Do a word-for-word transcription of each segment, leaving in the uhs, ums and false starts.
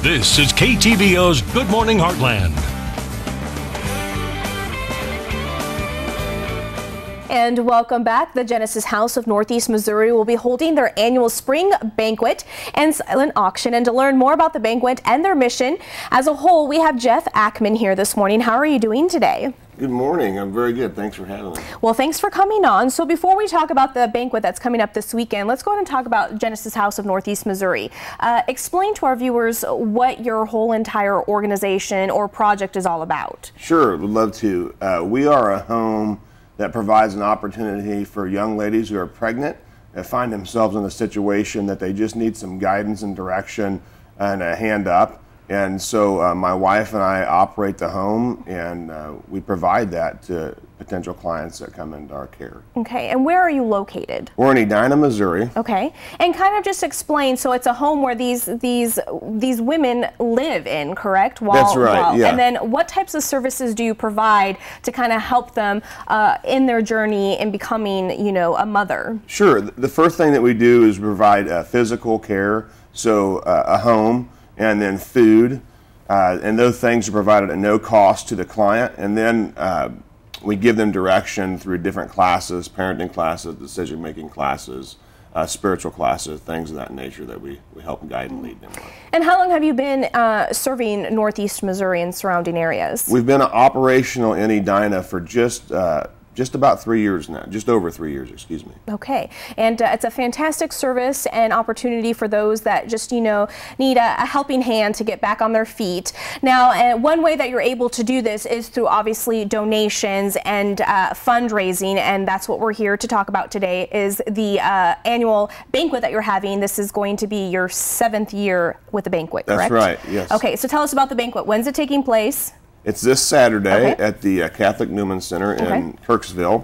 This is K T V O's Good Morning Heartland. And welcome back. The Genesis House of Northeast Missouri will be holding their annual spring banquet and silent auction. And to learn more about the banquet and their mission as a whole, we have Jeff Ackman here this morning. How are you doing today? Good morning. I'm very good. Thanks for having me. Well, thanks for coming on. So before we talk about the banquet that's coming up this weekend, let's go ahead and talk about Genesis House of Northeast Missouri. Uh, explain to our viewers what your whole entire organization or project is all about. Sure, would love to. Uh, we are a home that provides an opportunity for young ladies who are pregnant that find themselves in a situation that they just need some guidance and direction and a hand up. And so uh, my wife and I operate the home, and uh, we provide that to potential clients that come into our care. Okay, and where are you located? We're in Edina, Missouri. Okay, and kind of just explain, so it's a home where these these these women live in, correct? While, That's right, while, yeah. And then what types of services do you provide to kind of help them uh, in their journey in becoming, you know, a mother? Sure, the first thing that we do is provide uh, physical care, so uh, a home, and then food, uh, and those things are provided at no cost to the client. And then uh, we give them direction through different classes, parenting classes, decision-making classes, uh, spiritual classes, things of that nature that we, we help guide and lead them with. And how long have you been uh, serving Northeast Missouri and surrounding areas? We've been operational in Edina for just uh, just about three years now, just over three years, excuse me. Okay, and uh, it's a fantastic service and opportunity for those that just, you know, need a, a helping hand to get back on their feet. Now, uh, one way that you're able to do this is through obviously donations and uh, fundraising, and that's what we're here to talk about today is the uh, annual banquet that you're having. This is going to be your seventh year with the banquet, correct? That's right, yes. Okay, so tell us about the banquet. When's it taking place? It's this Saturday Okay. at the uh, Catholic Newman Center in Okay. Kirksville.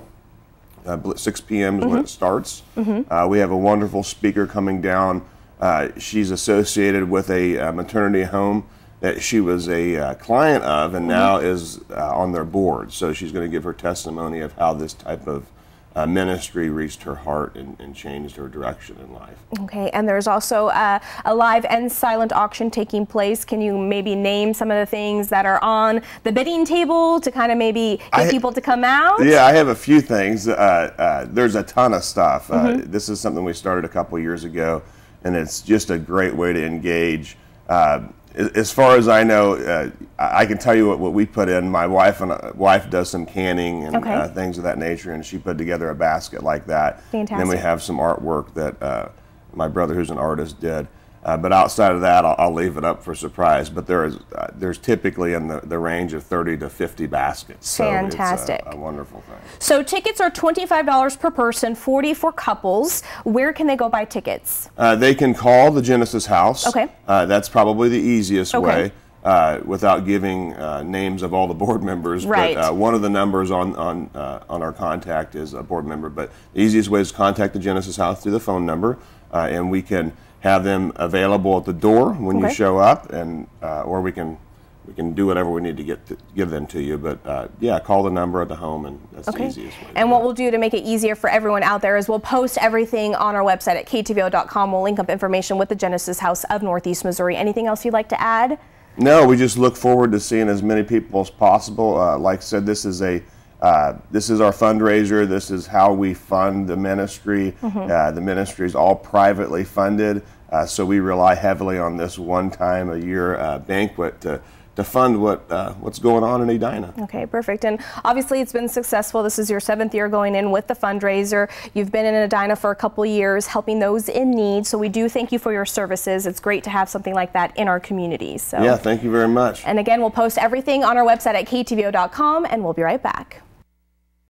Uh, six p m is Mm-hmm. when it starts. Mm-hmm. Uh, we have a wonderful speaker coming down. Uh, she's associated with a uh, maternity home that she was a uh, client of and Mm-hmm. now is uh, on their board. So she's going to give her testimony of how this type of uh, ministry reached her heart and, and changed her direction in life. Okay, and there's also uh, a live and silent auction taking place. Can you maybe name some of the things that are on the bidding table to kind of maybe get I, people to come out? Yeah, I have a few things. Uh, uh, there's a ton of stuff. Uh, Mm-hmm. This is something we started a couple years ago, and it's just a great way to engage. Uh, as far as I know, uh, I can tell you what, what we put in. My wife and uh, wife does some canning and Okay. uh, things of that nature, and she put together a basket like that. Fantastic. And then we have some artwork that uh, my brother, who's an artist, did. Uh, but outside of that, I'll, I'll leave it up for surprise. But there is, uh, there's typically in the, the range of thirty to fifty baskets. So Fantastic. it's a, a wonderful thing. So tickets are twenty-five dollars per person, forty dollars for couples. Where can they go buy tickets? Uh, they can call the Genesis House. Okay. Uh, that's probably the easiest Okay. way uh, without giving uh, names of all the board members. Right. But uh, one of the numbers on on uh, on our contact is a board member. But the easiest way is to contact the Genesis House through the phone number, uh, and we can have them available at the door when Okay. you show up, and uh, or we can we can do whatever we need to get to give them to you. But uh, yeah, call the number at the home, and that's the Okay. easiest way. to And do what it. we'll do to make it easier for everyone out there is we'll post everything on our website at K T V O dot com. We'll link up information with the Genesis House of Northeast Missouri. Anything else you'd like to add? No, we just look forward to seeing as many people as possible. Uh, like I said, this is a uh, this is our fundraiser. This is how we fund the ministry. Mm-hmm. Uh, the ministry is all privately funded, uh, so we rely heavily on this one time a year uh, banquet to to fund what uh, what's going on in Edina. Okay, perfect. And obviously it's been successful. This is your seventh year going in with the fundraiser. You've been in Edina for a couple years helping those in need. So we do thank you for your services. It's great to have something like that in our communities. So. Yeah, thank you very much. And again, we'll post everything on our website at K T V O dot com, and we'll be right back.